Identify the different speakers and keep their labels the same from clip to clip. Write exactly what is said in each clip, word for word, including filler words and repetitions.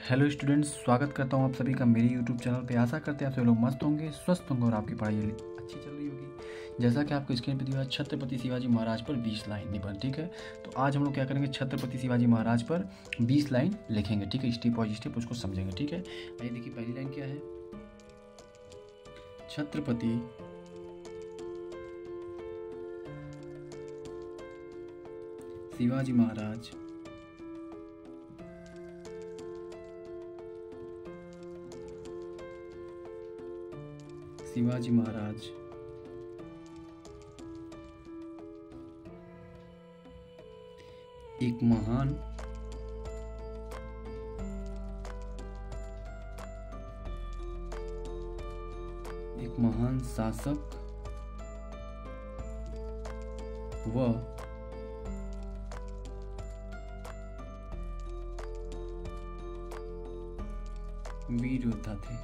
Speaker 1: Hello students, स्वागत करता हूं आप सभी का मेरे यूट्यूब चैनल पे। आशा करते हैं आप सभी लोग मस्त होंगे, स्वस्थ होंगे और आपकी पढ़ाई अच्छी चल रही होगी। जैसा कि आपको स्क्रीन पे दिया है, छत्रपति शिवाजी महाराज पर बीस लाइन निबंध, ठीक है। तो आज हम लोग क्या करेंगे, छत्रपति शिवाजी महाराज पर बीस लाइन लिखेंगे, ठीक है। स्टेप बाय स्टेप उसको समझेंगे, ठीक है। आइए देखिए, पहली लाइन क्या है। छत्रपति शिवाजी महाराज शिवाजी महाराज एक महान एक महान शासक व वीर योद्धा थे।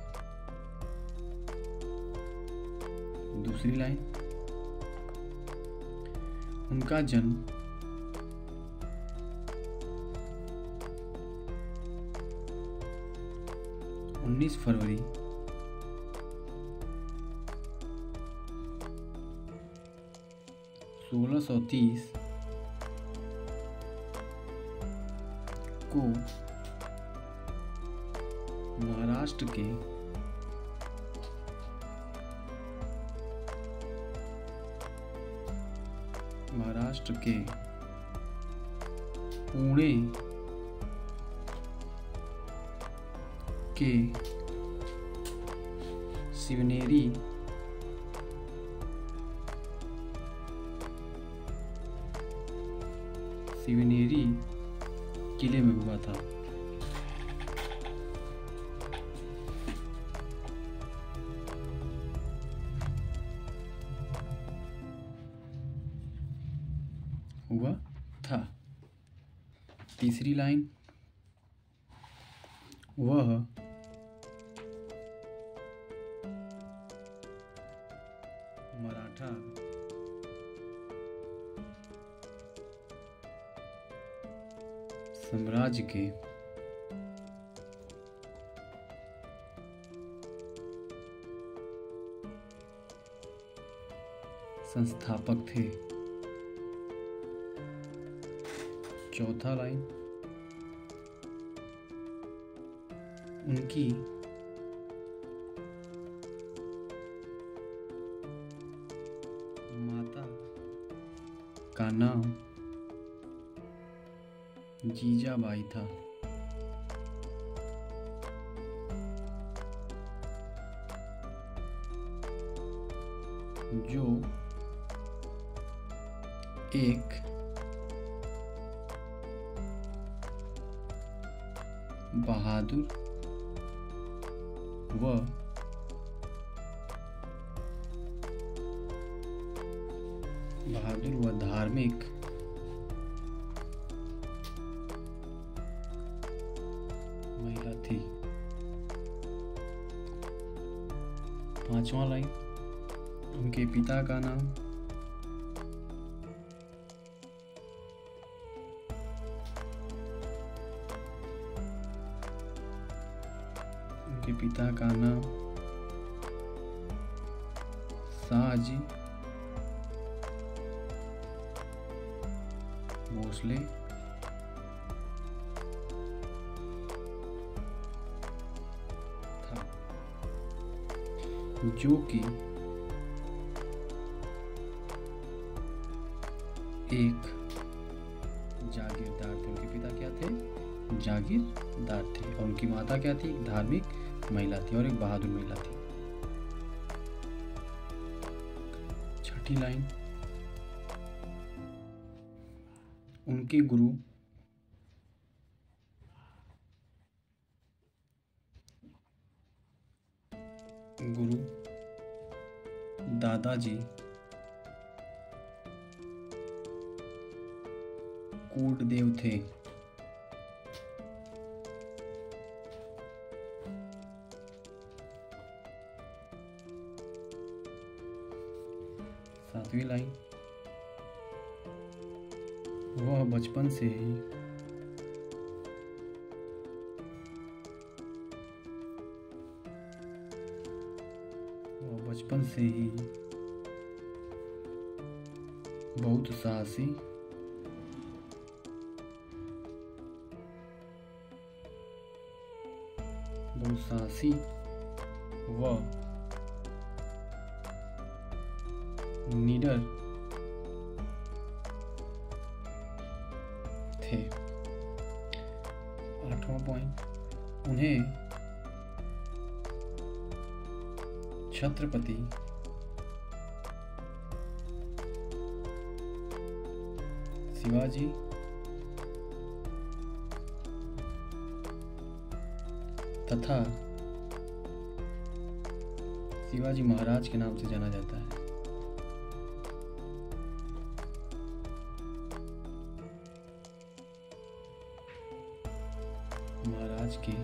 Speaker 1: दूसरी लाइन, उनका जन्म उन्नीस फरवरी सोलह सौ तीस को महाराष्ट्र के महाराष्ट्र के पुणे के शिवनेरी शिवनेरी किले में हुआ था। हुआ था। तीसरी लाइन, वह मराठा साम्राज्य के संस्थापक थे। चौथा लाइन, उनकी माता का नाम जीजाबाई था। जो एक बहादुर व बहादुर व धार्मिक महिला थी। पांचवा लाइन, उनके पिता का नाम उनके पिता का नाम शाहजी भोसले था, जो कि एक जागीरदार थे। उनके पिता क्या थे? जागीरदार थे। और उनकी माता क्या थी? धार्मिक महिला थी और एक बहादुर महिला थी। छठी लाइन, उनके गुरु गुरु दादाजी कोटदेव थे। सातवीं लाइन, वह बचपन से ही बचपन से ही बहुत साहसी बहुत साहसी व निडर थे। आठवां पॉइंट, उन्हें छत्रपति शिवाजी तथा शिवाजी महाराज के नाम से जाना जाता है। महाराज के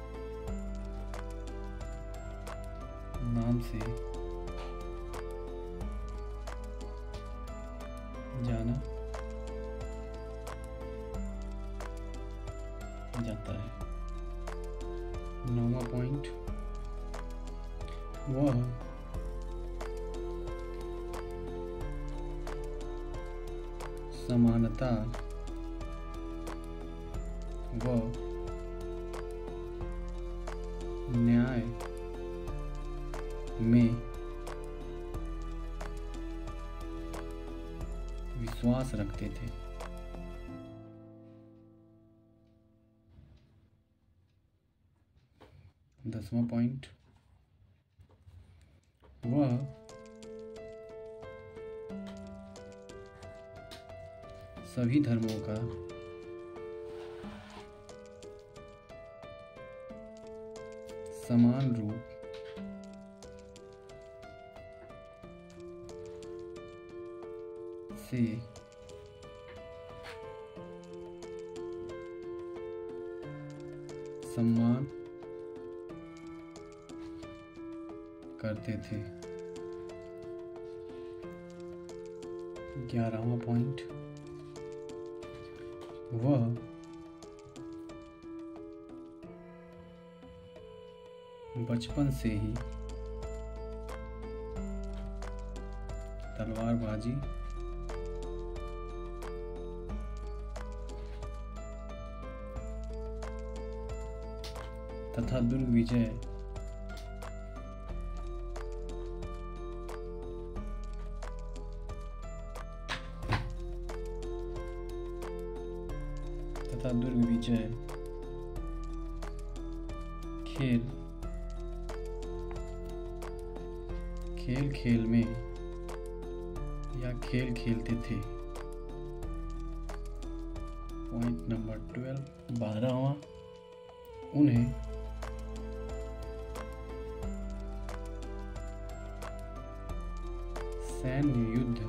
Speaker 1: नाम से जाना जाता है। नौवां पॉइंट, वह समानता व न्याय में विश्वास रखते थे। दसवां पॉइंट, वह सभी धर्मों का समान रूप से सम्मान करते थे। ग्यारहवां पॉइंट, वह बचपन से ही तलवारबाजी तथा दुर्ग विजय तथा दुर्ग विजय खेल खेल खेल में या खेल खेलते थे। पॉइंट नंबर ट्वेल्व, बारहवां, उन्हें सैन्य युद्ध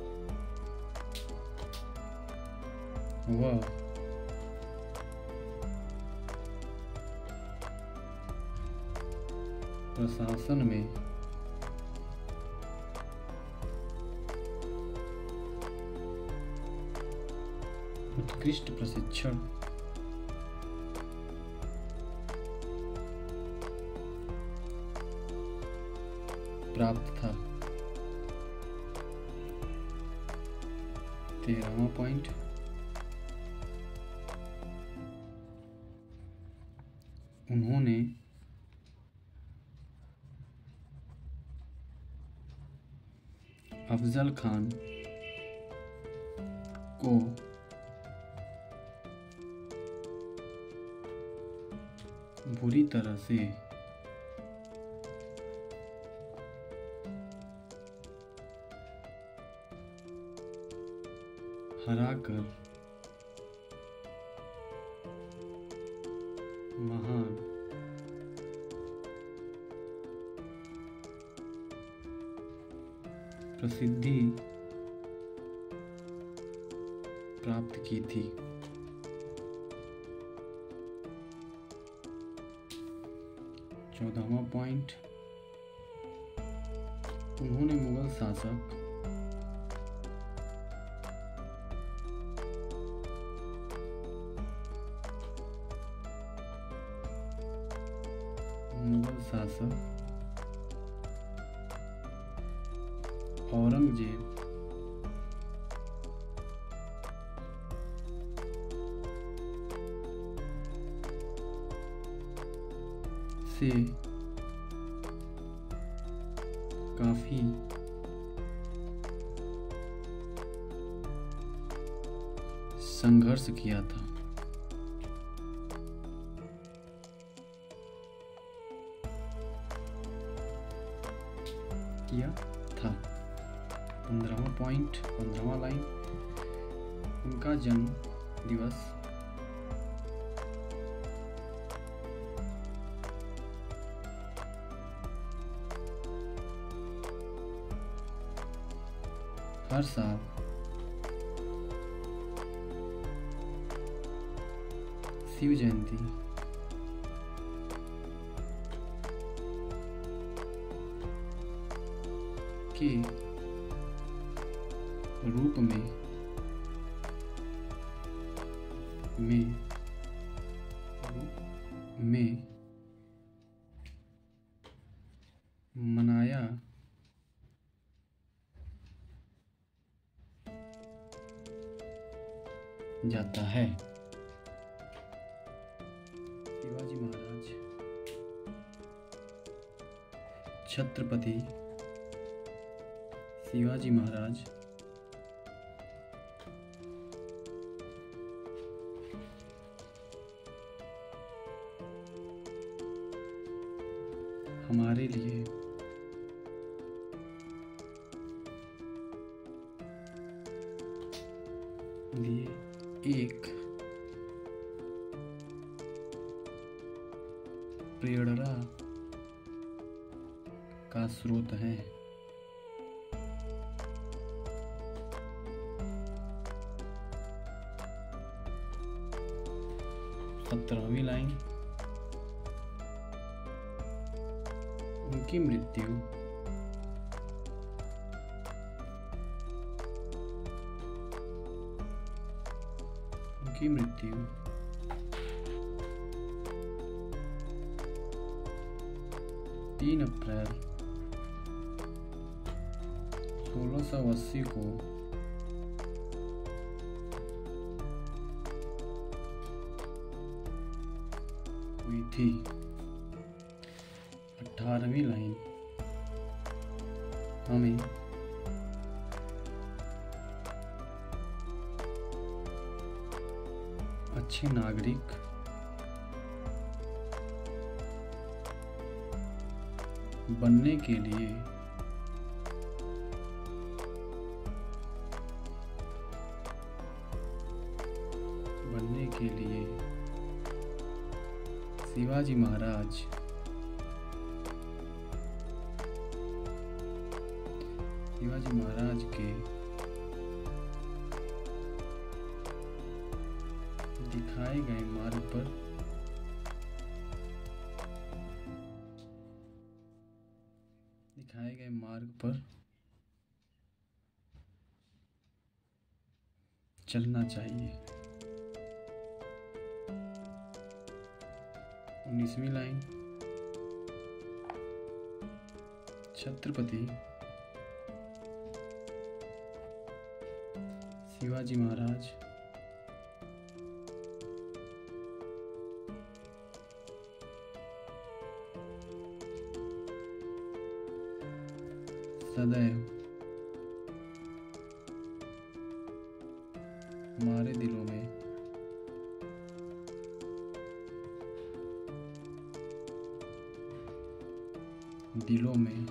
Speaker 1: व प्रशासन में उत्कृष्ट प्रशिक्षण प्राप्त था। तेरहवां पॉइंट, उन्होंने अफजल खान को बुरी तरह से हराकर महान प्रसिद्धि प्राप्त की थी। चौदहवां पॉइंट, उन्होंने मुगल शासक मुगल शासक औरंगजेब से काफी संघर्ष किया था। किया था पंद्रहवां पॉइंट, पंद्रहवां लाइन, उनका जन्म दिवस हर साल शिव जयंती के रूप में में में मनाया जाता है। शिवाजी महाराज छत्रपति शिवाजी महाराज हमारे लिए लिए एक प्रेरणा का स्रोत है। सत्रहवीं लाइन, उनकी मृत्यु उनकी मृत्यु तीन अप्रैल सोलह सौ अस्सी को हुई थी। अठारहवीं लाइन, हमें अच्छे नागरिक बनने के लिए बनने के लिए शिवाजी महाराज शिवाजी महाराज के दिखाए गए मार्ग पर दिखाए गए मार्ग पर चलना चाहिए। उन्नीसवीं लाइन, छत्रपति शिवाजी महाराज सदैव हमारे दिलों में दिलों में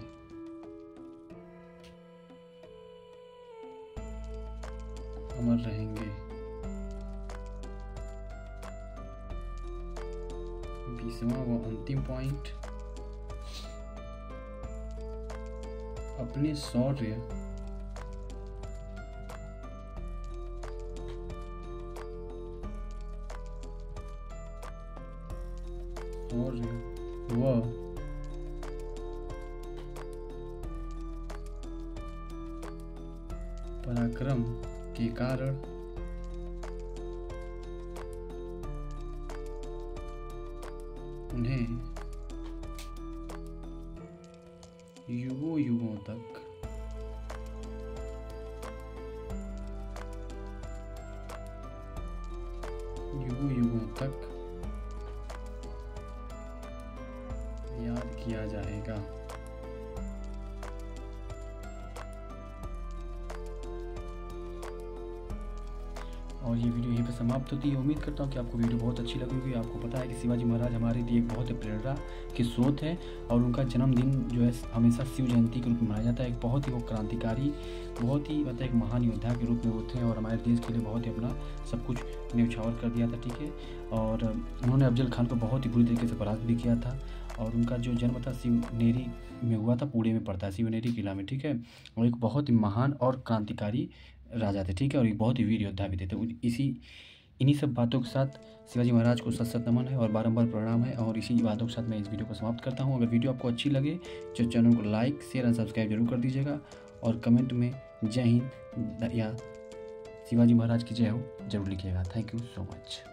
Speaker 1: अमर रहेंगे। बीसवां व अंतिम पॉइंट, अपने शौर्य शौर्य व पराक्रम के कारण उन्हें युगों युगों तक किया जाएगा। और ये वीडियो यहीं पर समाप्त होती है। उम्मीद करता हूँ कि आपको वीडियो बहुत अच्छी लगी होगी। आपको पता है कि शिवाजी महाराज हमारे लिए एक बहुत ही प्रेरणा के स्रोत है और उनका जन्मदिन जो है हमेशा शिव जयंती के रूप में मनाया जाता है। एक बहुत ही वो क्रांतिकारी, बहुत ही मतलब एक महान योद्धा के रूप में वो थे और हमारे देश के लिए बहुत ही अपना सब कुछ न्यौछावर कर दिया था, ठीक है। और उन्होंने अफजल खान को बहुत ही बुरी तरीके से परास्त भी किया था। और उनका जो जन्म था शिवनेरी में हुआ था, पुणे में पड़ता है शिवनेरी किला में, ठीक है। और एक बहुत ही महान और क्रांतिकारी राजा थे, ठीक है। और एक बहुत ही वीर योद्धा भी थे। तो इसी इन्हीं सब बातों के साथ शिवाजी महाराज को सत सत नमन है और बारंबार प्रणाम है। और इसी बातों के साथ मैं इस वीडियो को समाप्त करता हूँ। अगर वीडियो आपको अच्छी लगे तो चैनल को लाइक शेयर एंड सब्सक्राइब जरूर कर दीजिएगा और कमेंट में जय हिंद या शिवाजी महाराज की जय हो जरूर लिखिएगा। Thank you so much.